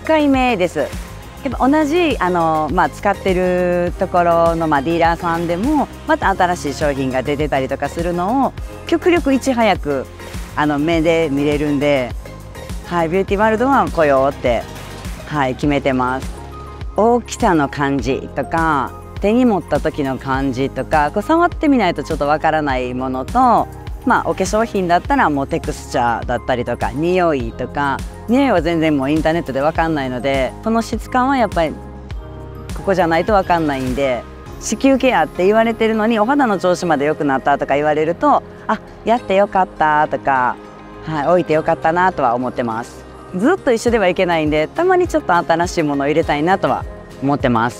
回目です。やっぱ同じ使ってるところのディーラーさんでもまた新しい商品が出てたりとかするのを極力いち早く目で見れるんで、はい、ビューティーワールドは来ようって、はい、決めてます。大きさの感じとか手に持った時の感じとか、こう触ってみないとちょっとわからないものと、お化粧品だったらもうテクスチャーだったりとか匂いとか、匂いは全然もうインターネットでわかんないので、この質感はやっぱりここじゃないとわかんないんで、子宮ケアって言われてるのにお肌の調子まで良くなったとか言われると、あ、やってよかったとか、はい、置いてよかったなとは思ってます。ずっと一緒ではいけないんで、たまにちょっと新しいものを入れたいなとは思ってます。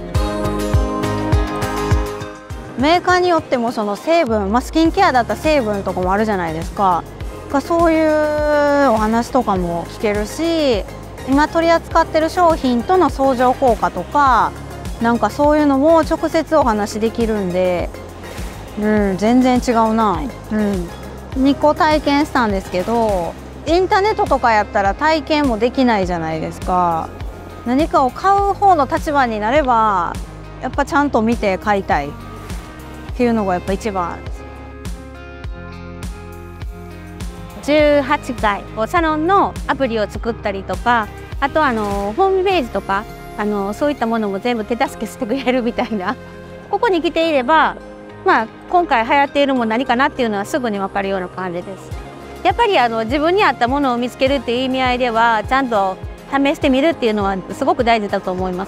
メーカーによってもその成分、スキンケアだったら成分とかもあるじゃないですか。そういうお話とかも聞けるし、今取り扱ってる商品との相乗効果とか、なんかそういうのも直接お話できるんで、全然違うな。2個体験したんですけど、インターネットとかやったら体験もできないじゃないですか。何かを買う方の立場になれば、やっぱちゃんと見て買いたいっていうのがやっぱ一番。18回サロンのアプリを作ったりとか、あとホームページとかそういったものも全部手助けしてくれるみたいな。ここに来ていれば、今回流行っているもの何かなっていうのはすぐに分かるような感じです。やっぱり自分に合ったものを見つけるっていう意味合いでは、ちゃんと試してみるっていうのはすごく大事だと思います。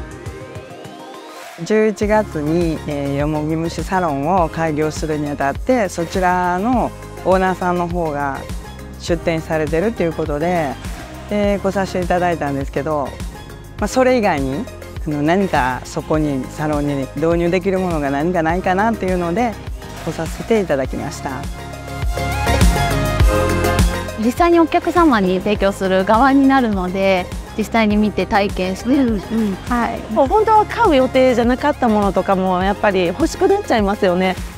11月によもぎ虫サロンを開業するにあたって、そちらのオーナーさんの方が出店されてるっていうことで、来させていただいたんですけど、それ以外に何かそこにサロンに導入できるものが何かないかなっていうので来させていただきました。 実際にお客様に提供する側になるので、実際に見て体験して、 本当は買う予定じゃなかったものとかもやっぱり欲しくなっちゃいますよね。